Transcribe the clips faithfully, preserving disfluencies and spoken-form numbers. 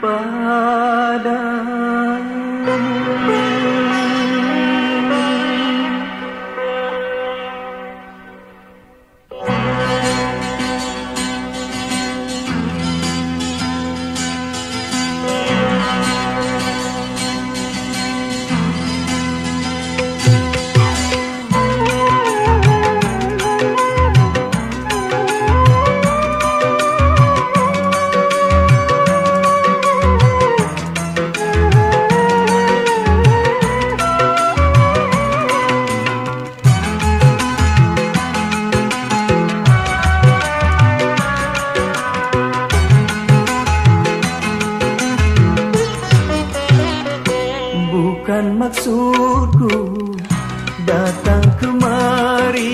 Bukan maksudku datang kemari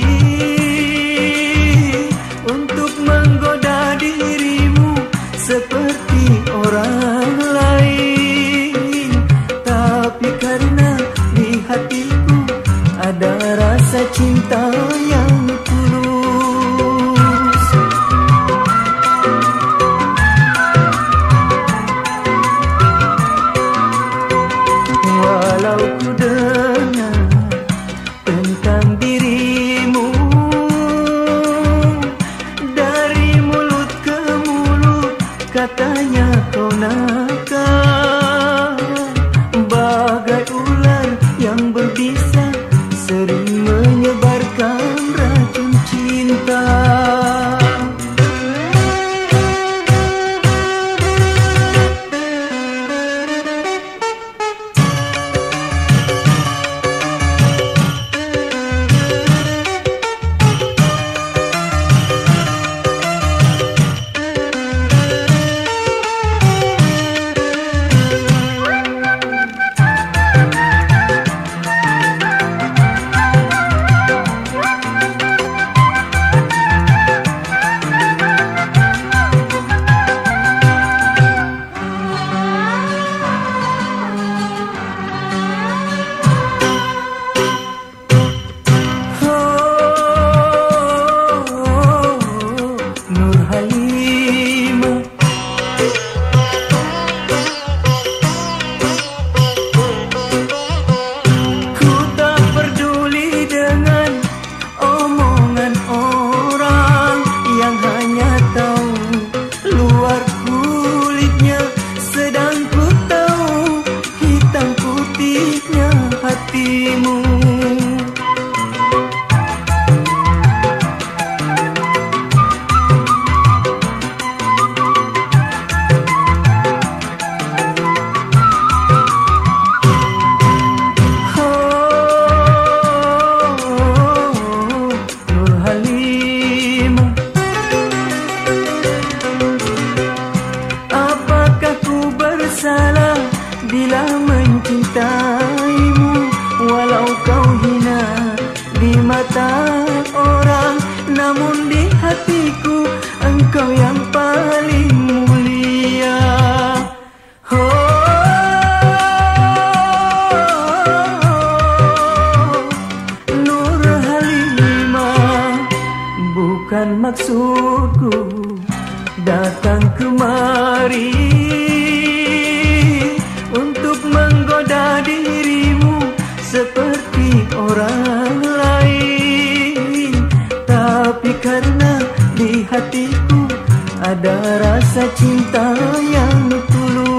untuk menggoda dirimu seperti orang lain, tapi karena di hatiku ada rasa cinta yang tulus. Walau ku dengar tentang dirimu dari mulut ke mulut, katanya kau nakal, bagai ular yang berbisa, sering menyebarkan racun cinta. Bila mencintaimu, walau kau hina di mata orang, namun di hatiku engkau yang paling mulia. Oh, Nur Halimah, bukan maksudku datang kemari untuk menggoda dirimu seperti orang lain, tapi karena di hatiku ada rasa cinta yang tulus.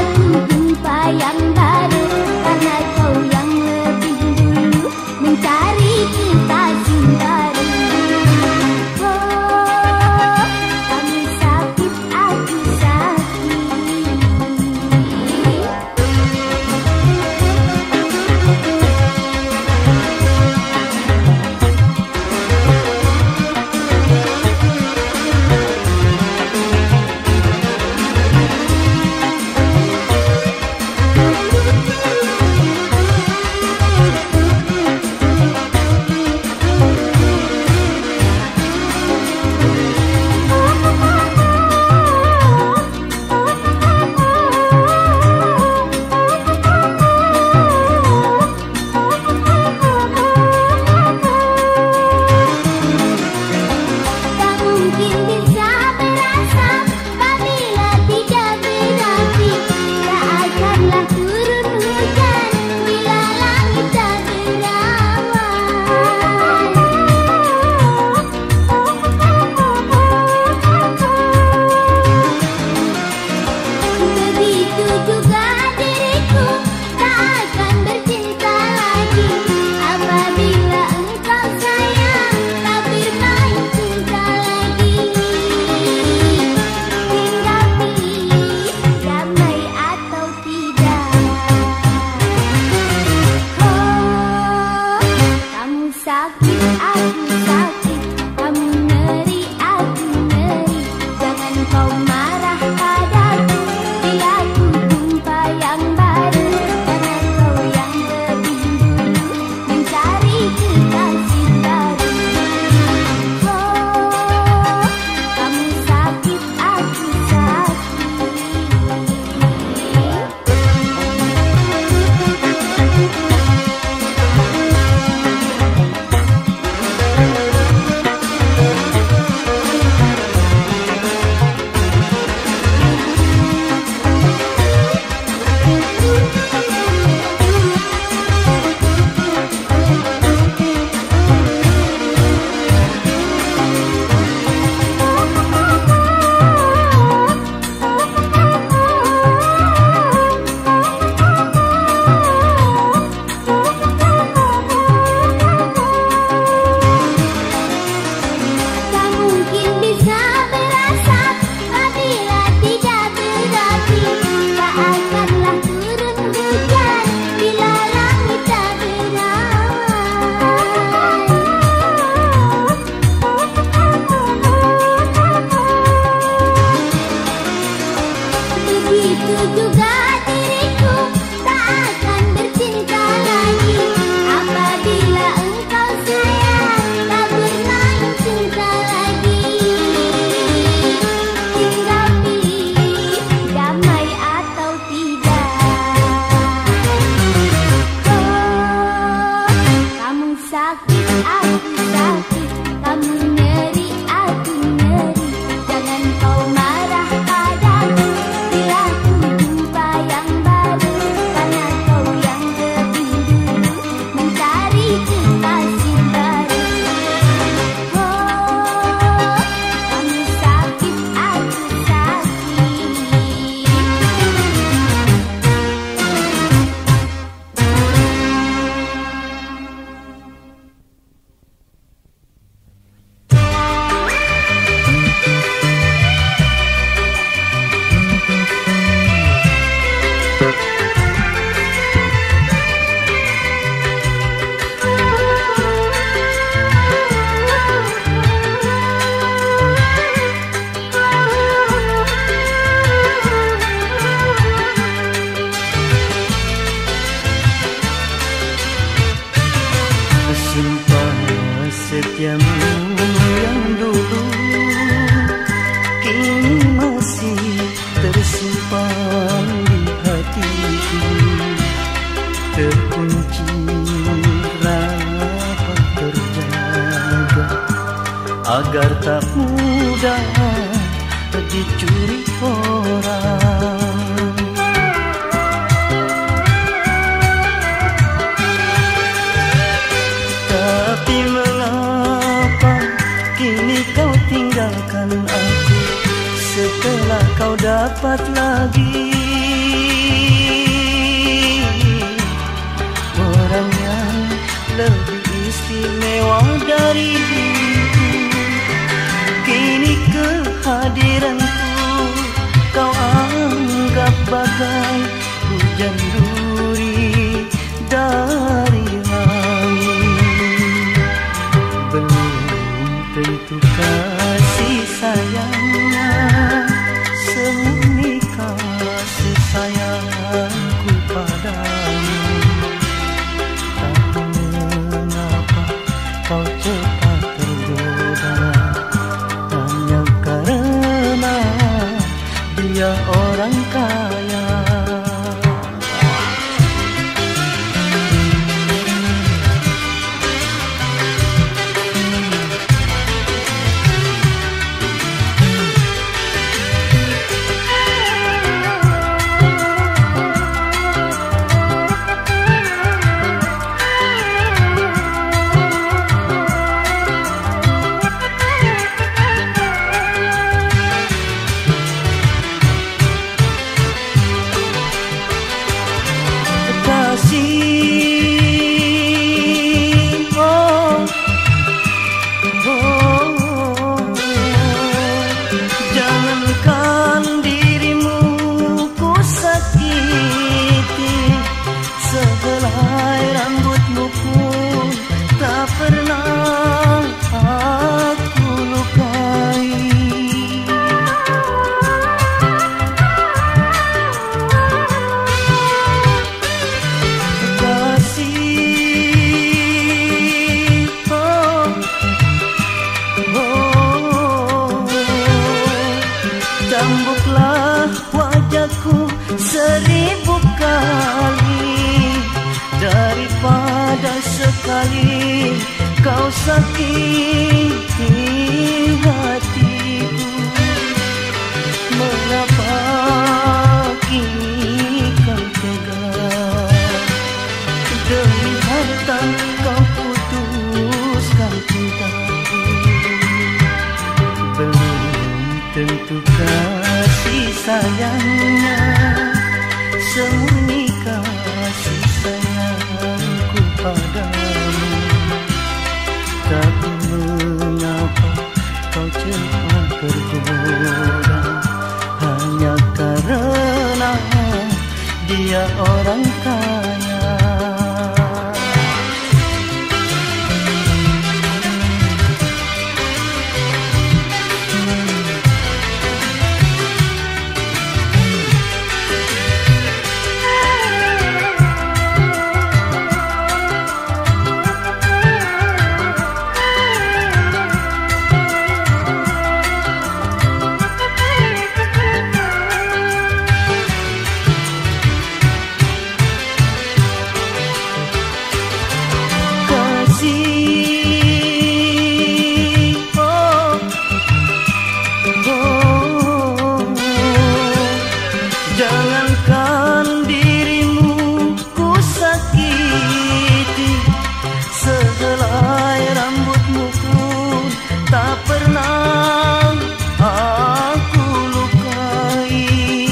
agar tak mudah dicuri orang. Tapi mengapa kini kau tinggalkan aku setelah kau dapat lagi hujan duri dari langit. Belum tentu kasih sayangnya semurni kasih sayangku padamu. Tapi mengapa kau cepat tergoda, hanya karena dia orang kaya. Cambuklah wajahku seribu kali daripada sekali kau sakiti hatiku. Mengapa kini kau tega demi harta kau putuskan cintaku? Belum tentu kasih sayangnya semurni kasih sayangku padamu. Tapi mengapa kau cepat tergoda, hanya karena dia orang kaya. Jangankan dirimu ku sakiti, sehelai rambutmu pun tak pernah aku lukai.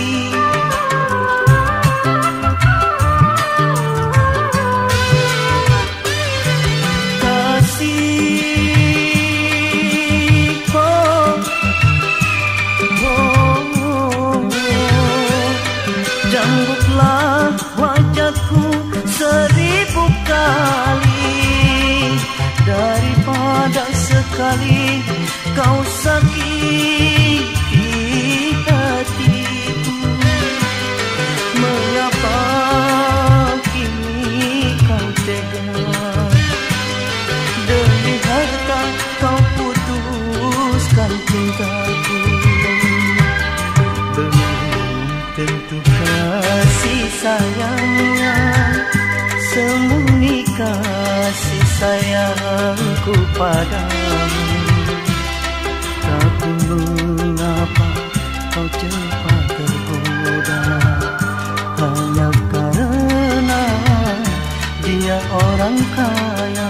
Kasih, oh, oh, cambuklah wajahku seribu kali daripada sekali kau sakiti hatiku. Mengapa kini kau tega demi harta kau putuskan cintaku? Tentu kasih sayangnya semurni kasih sayangku padamu. Tapi mengapa kau cepat tergoda, hanya karena dia orang kaya.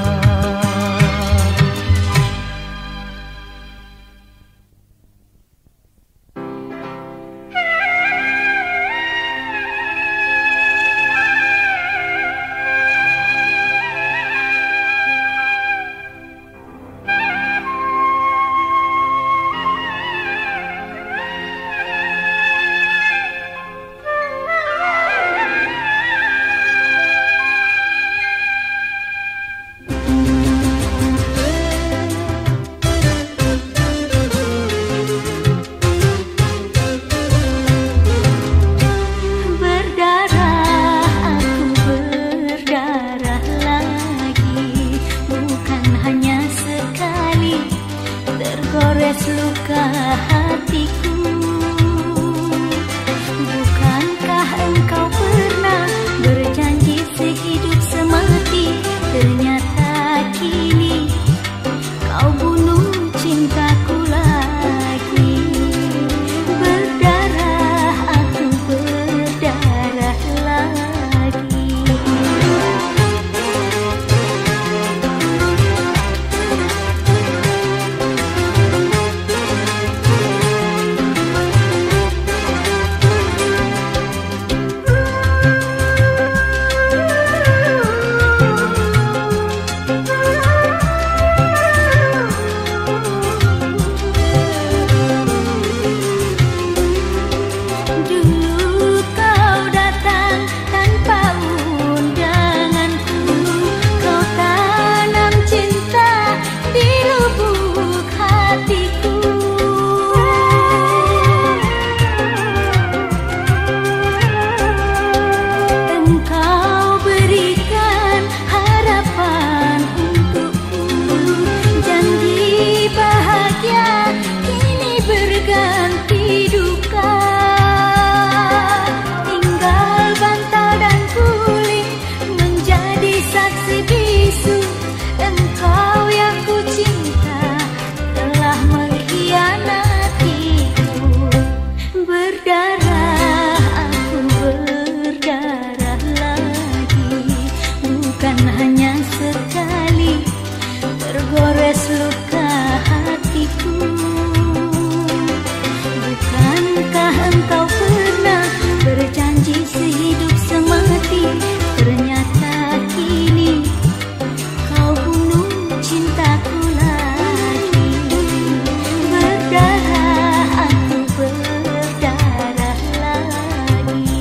sehidup semati, ternyata kini kau bunuh cintaku lagi. Berdarah aku berdarah lagi.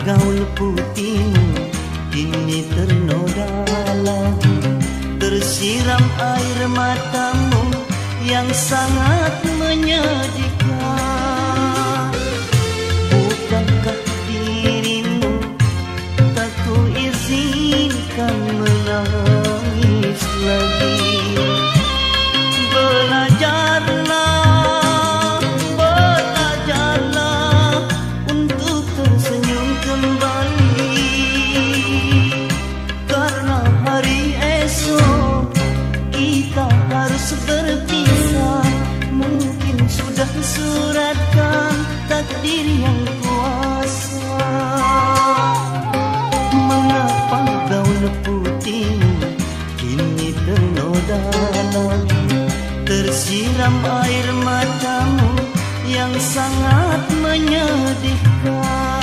gaun putihmu kini ternoda lagi, tersiram air matamu yang sangat menyedihkan. Bukankah dirimu tak ku izinkan menangis lagi? Belajarlah, belajarlah untuk tersenyum kembali, karena hari esok kita harus berpisah. Mungkin sudah suratkan takdir yang kuasa. Mengapa gaun putihmu kini ternoda lagi, tersiram air matamu yang sangat menyedihkan.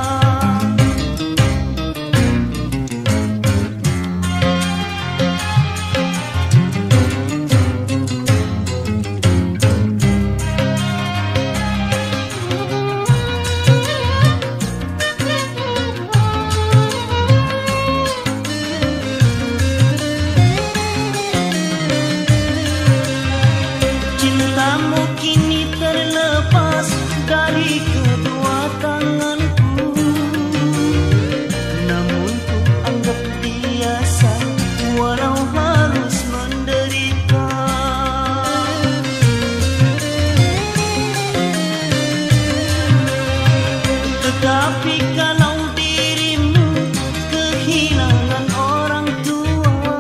Tapi kalau dirimu kehilangan orang tua,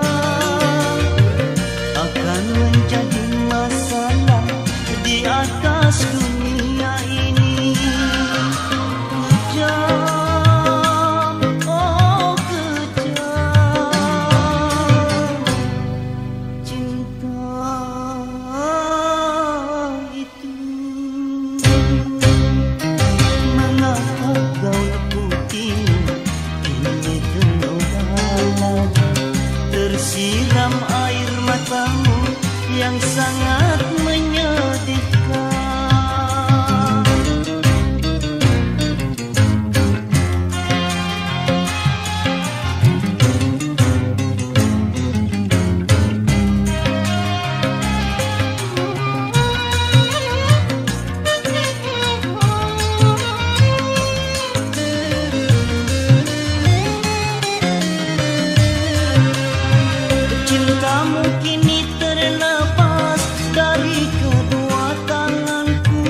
akan menjadi masalah di atas dunia ini. Kejam, oh kejam, cinta itu. Mengapa gaun putihmu kini ternoda lagi, tersiram air matamu yang sangat menyedihkan. Cintamu kini terlepas dari kedua tanganku,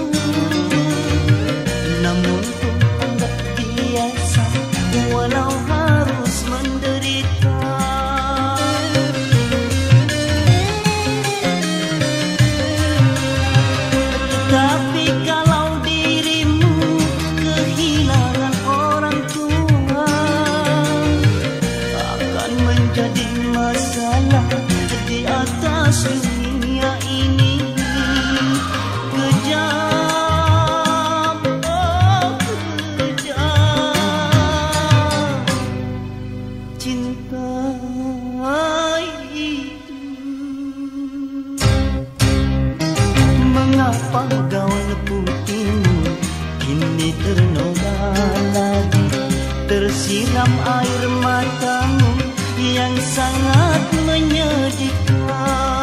namun ku anggap biasa walau harus menderita. Tetapi kalau dirimu kehilangan orang tua, akan menjadi masalah di atas dunia ini. Kejam, oh kejam, cinta itu. Mengapa gaun putihmu kini ternoda lagi, tersiram air matamu yang sangat menyedihkan.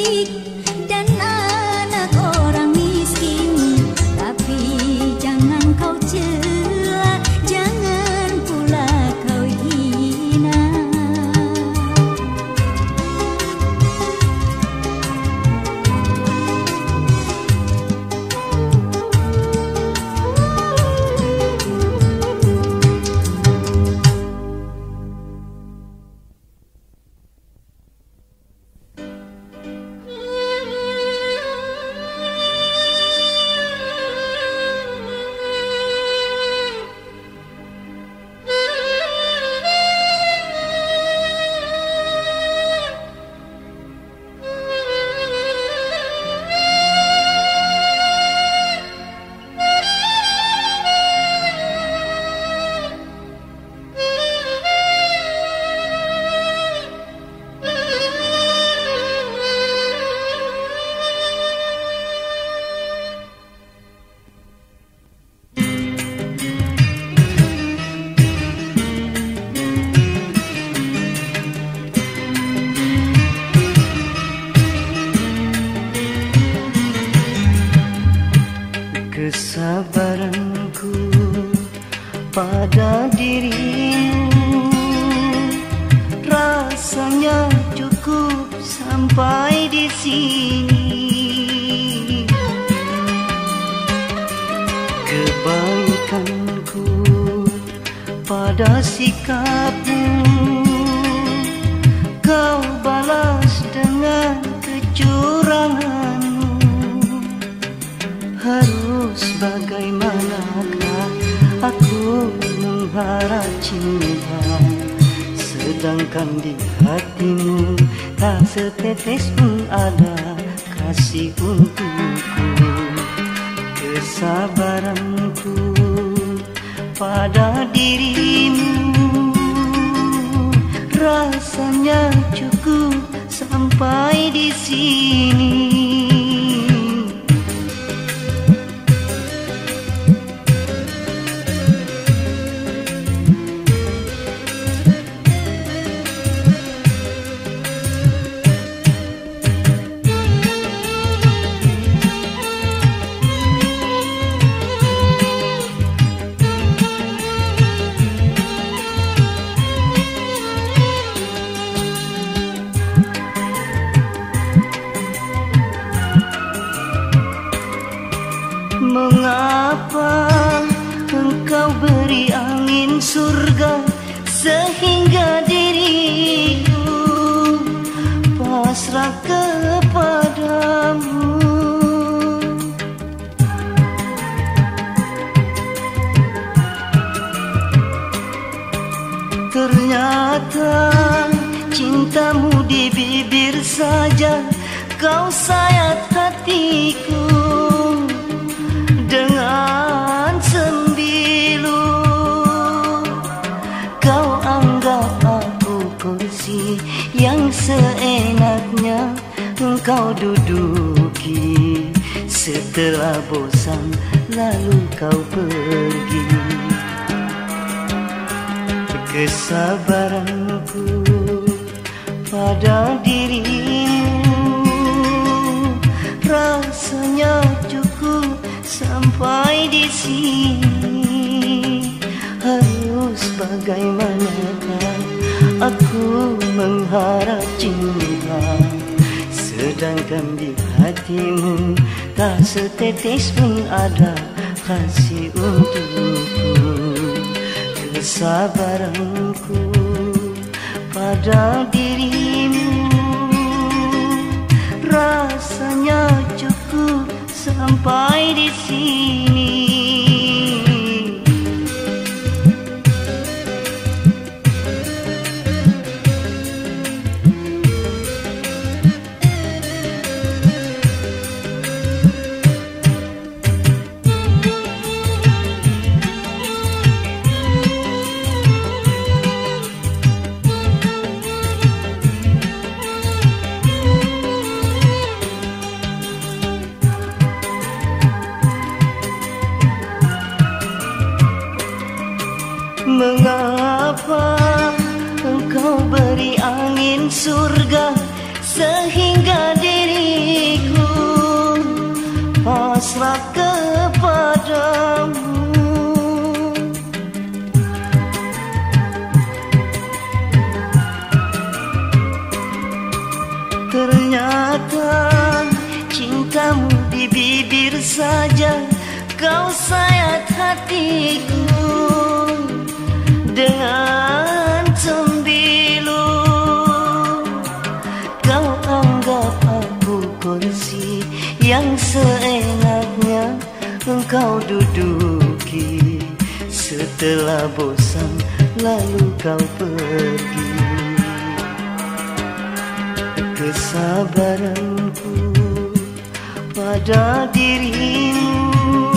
cantik dan anak orang miskin. Tapi jangan kau cela, jangan pula kau hina. Kesabaranku pada dirimu rasanya cukup sampai di sini. Kebaikanku pada sikapmu kau balas dengan kecuranganmu. Harus bagaimanakah aku mengharap cinta, sedangkan di hatimu tak setetes pun ada kasih untukku. Kesabaranku pada dirimu rasanya cukup sampai di sini. Mengapa engkau beri angin surga sehingga diriku pasrah kepadamu? Ternyata cintamu di bibir saja, kau sayat hatiku dengan sembilu. Kau anggap aku kursi yang seenaknya engkau duduki. Setelah bosan lalu kau pergi. Kesabaranku pada dirimu rasanya cukup sampai di sini. Harus bagaimanakah aku mengharap cinta, sedangkan di hatimu tak setetes pun ada kasih untukku. Kesabaranku pada dirimu rasanya cukup sampai di sini. Mengapa engkau beri angin surga sehingga diri Ternyata cintamu di bibir saja, kau sayat hatiku dengan cembilu. Kau anggap aku kursi yang seenaknya engkau duduki. Setelah bosan lalu kau pergi. Kesabaranku pada dirimu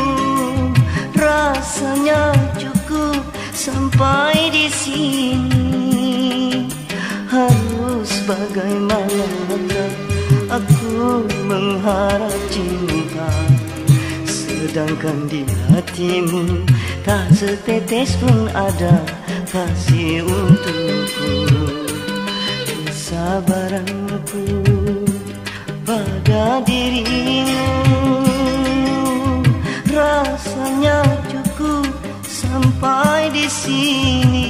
rasanya cukup sampai di sini. Harus bagaimanakah aku mengharap cinta, sedangkan di hatimu tak setetes pun ada kasih untukku. Kesabaranku pada dirimu rasanya cukup sampai di sini.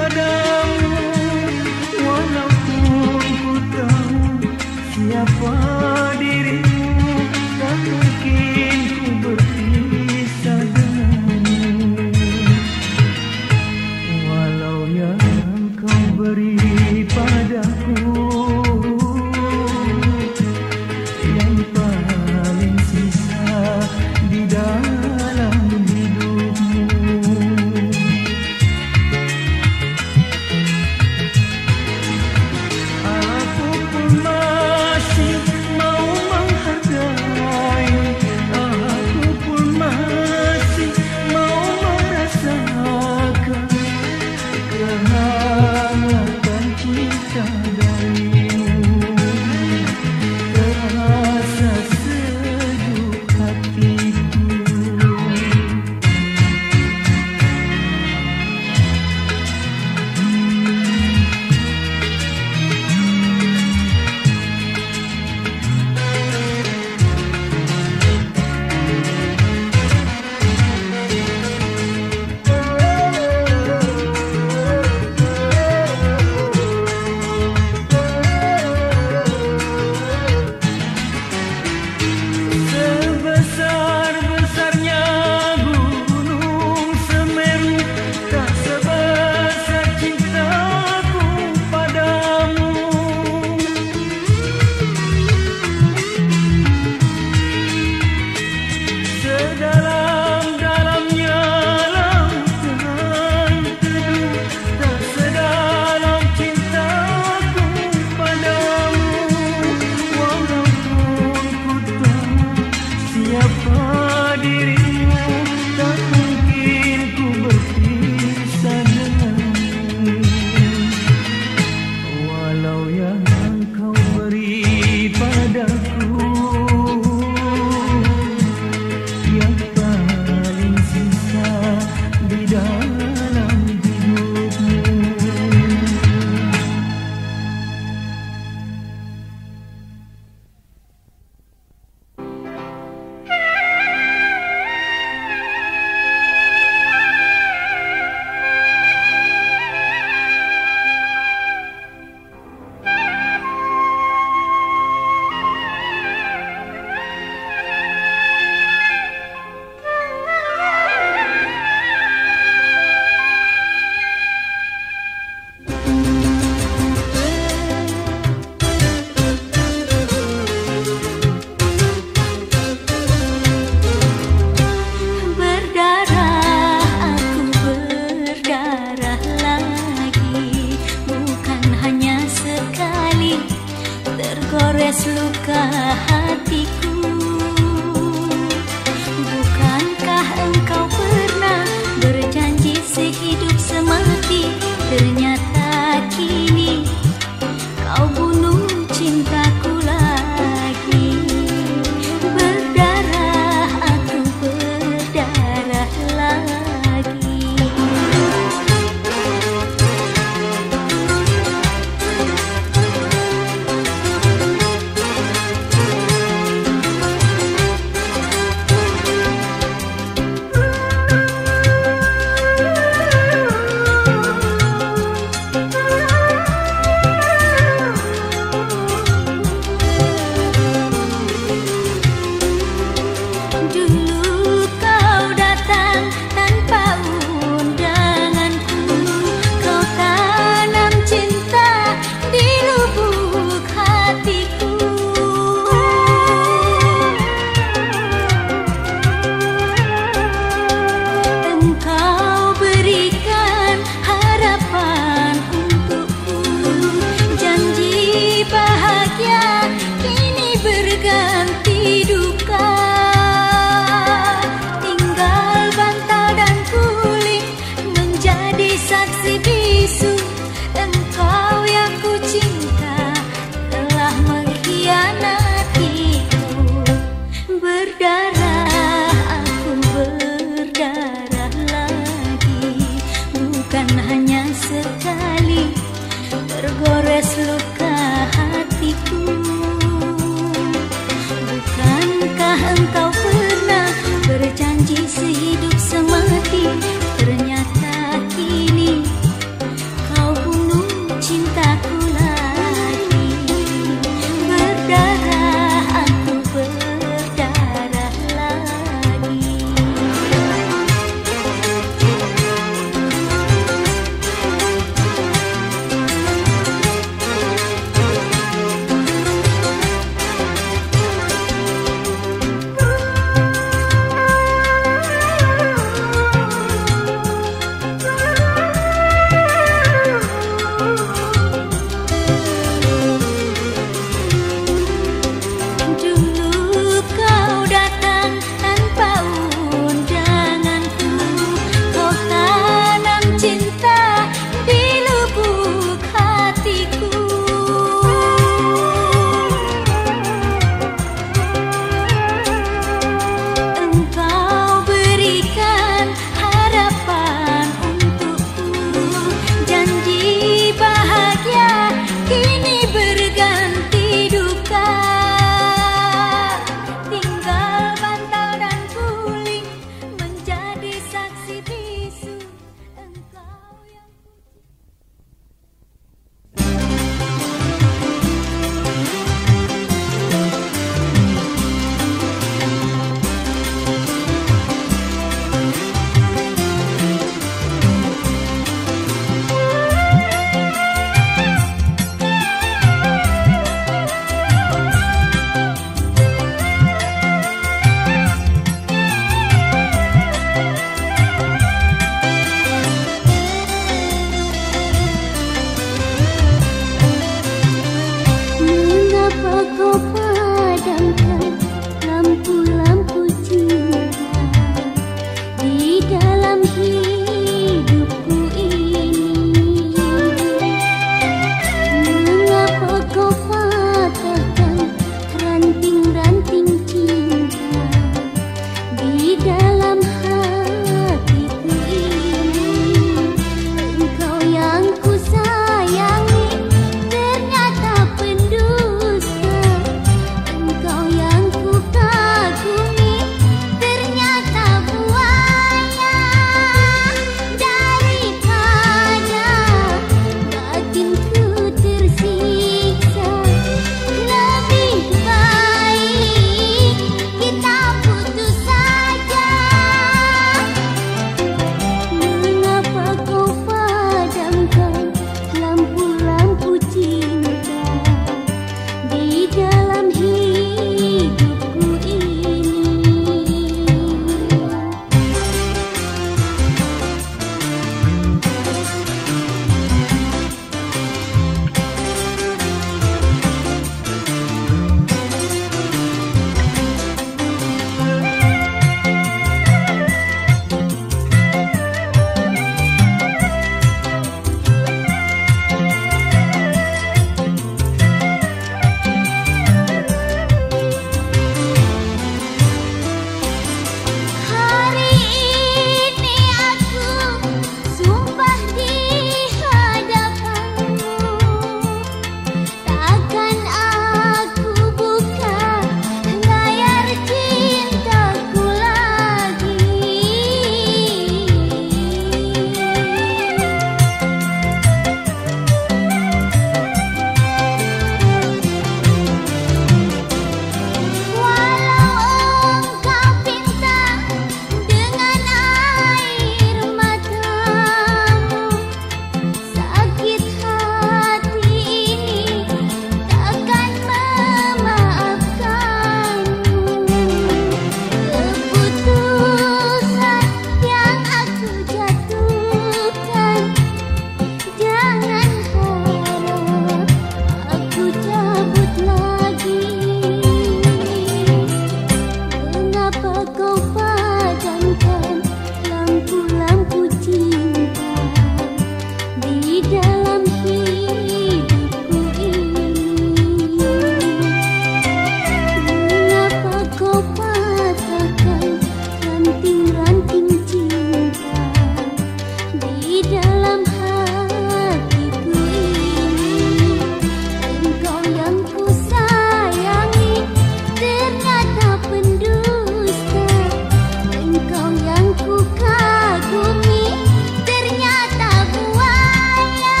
ranting cinta di dalam hatiku ini. Engkau yang ku sayangi ternyata pendusta. Engkau yang ku kagumi ternyata buaya.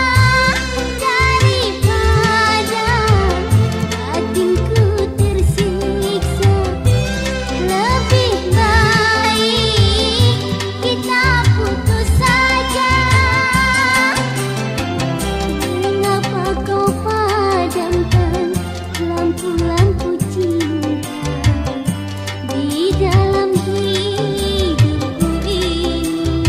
Daripada batinku tersiksa, lebih baik kita putus saja. Mengapa kau padamkan lampu-lampu cinta di dalam hidupku ini?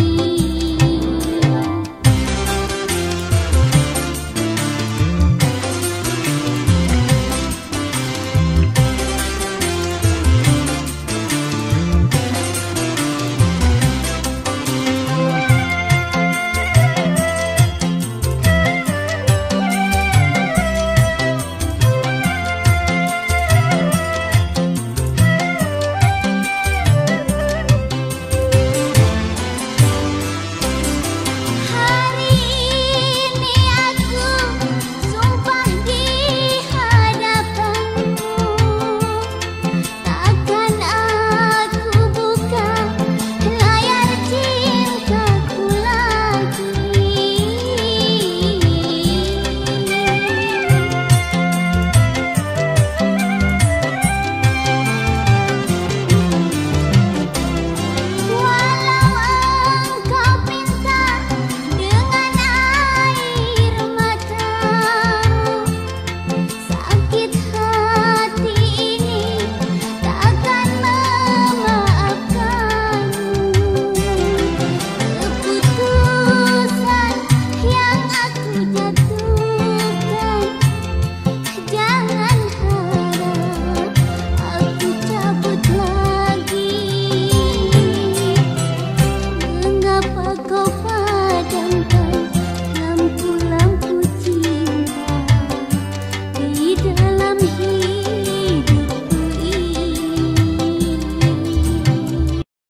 Hari ini aku sumpah di hadapanmu, takkan aku buka layar cintaku lagi. Walau engkau pinta dengan air matamu, sakit hati ini takkan memaafkanmu. Keputusan yang aku jatuhkan, jangan harap aku cabut lagi. Mengapa kau padamkan